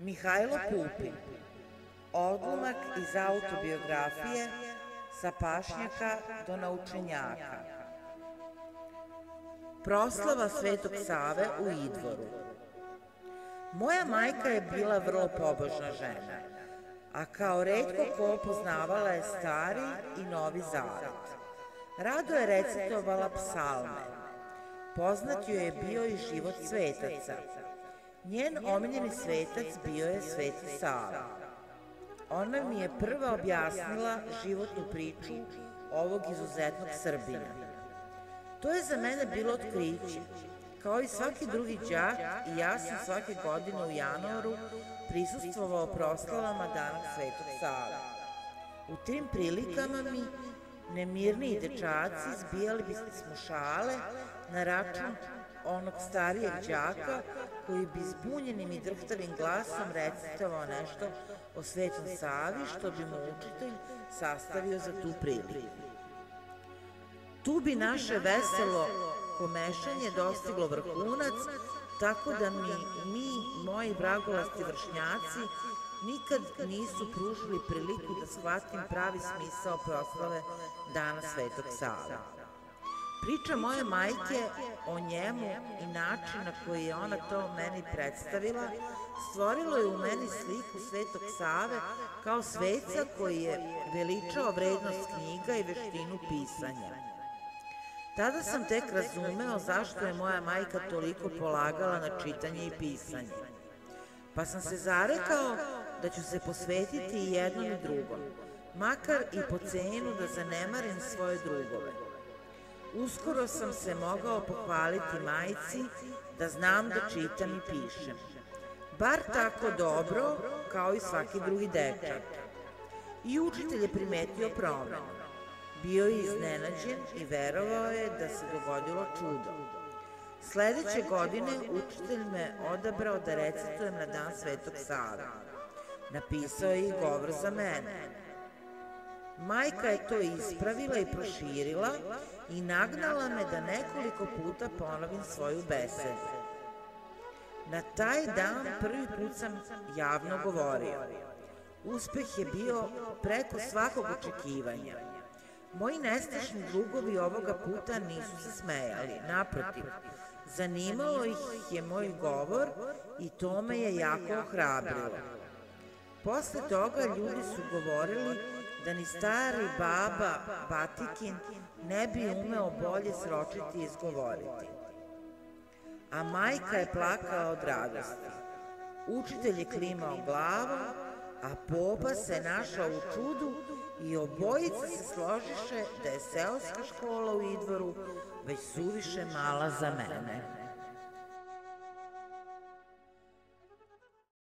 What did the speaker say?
Mihajlo Pupin, odlomak iz autobiografije Sa pašnjaka do naučenjaka. Proslava Svetog Save u Idvoru. Moja majka je bila vrlo pobožna žena, a kao retko ko poznavala je Stari i Novi Zavet. Rado je recitovala psalme. Poznat joj je bio i život svetaca. Njen omiljeni svetac bio je Sveti Sava. Ona mi je prva objasnila životnu priču ovog izuzetnog Srbina. To je za mene bilo otkriće. Kao i svaki drugi đak, i ja sam svake godine u januaru prisustvovao proslavama Dana Svetog Save. U tim prilikama mi, nemirniji dečaci, zbijali bismo šale na račun onog starijeg đaka koji bi zbunjenim i drhtavim glasom recitovao nešto o Svetom Savi što bi mu učitelj sastavio za tu priliku. Tu bi naše veselo komešanje dostiglo vrhunac, tako da mi, moji vragolasti vršnjaci, nikad nisu pružili priliku da shvatim pravi smisao proslave Dana Svetog Save. Priča moje majke o njemu i način na koji je ona to meni predstavila stvorilo je u meni sliku Svetog Save kao sveca koji je veličao vrednost knjiga i veštinu pisanja. Tada sam tek razumeo zašto je moja majka toliko polagala na čitanje i pisanje. Pa sam se zarekao da ću se posvetiti i jednom i drugom, makar i po cenu da zanemarim svoje drugove. Uskoro sam se mogao pohvaliti majci da znam da čitam i pišem. Bar tako dobro kao i svaki drugi dečak. I učitelj je primetio promenu. Bio je iznenađen i verovao je da se dogodilo čudo. Sledeće godine učitelj me odabrao da recitujem na Dan Svetog Save. Napisao je i govor za mene. Majka je to ispravila i proširila i nagnala me da nekoliko puta ponovim svoju besedu. Na taj dan prvi put sam javno govorio. Uspeh je bio preko svakog očekivanja. Moji nestašni drugovi ovoga puta nisu se smejali, naprotiv, zanimalo ih je moj govor i to me je jako ohrabrilo. Posle toga ljudi su govorili da ni stari baba Batikin ne bi umeo bolje sročiti i izgovoriti. A majka je plakala od radosti. Učitelj je klimao glavom, a popa se našao u čudu i obojica se složiše da je seoska škola u Idvoru već suviše mala za mene.